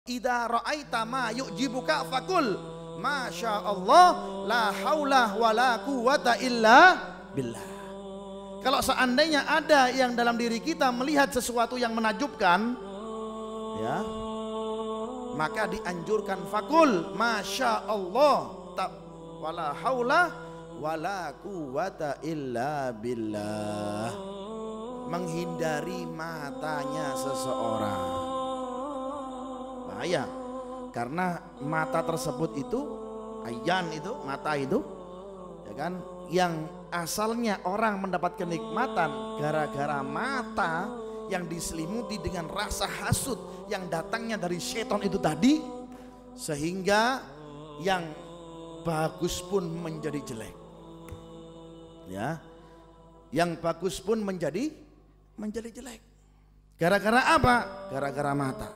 idza ra'aita ma yu'jibuka faqul masya Allah la haula wala quwata illa billah. Kalau seandainya ada yang dalam diri kita melihat sesuatu yang menakjubkan, ya, maka dianjurkan fakul masya Allah wala haula wala quwata illa billah, menghindari matanya seseorang. Bahaya, karena mata tersebut itu ayan, itu mata itu, ya kan, yang asalnya orang mendapat kenikmatan gara-gara mata yang diselimuti dengan rasa hasud yang datangnya dari setan itu tadi, sehingga yang bagus pun menjadi jelek, ya, yang bagus pun menjadi jelek. Gara-gara apa? Gara-gara mata.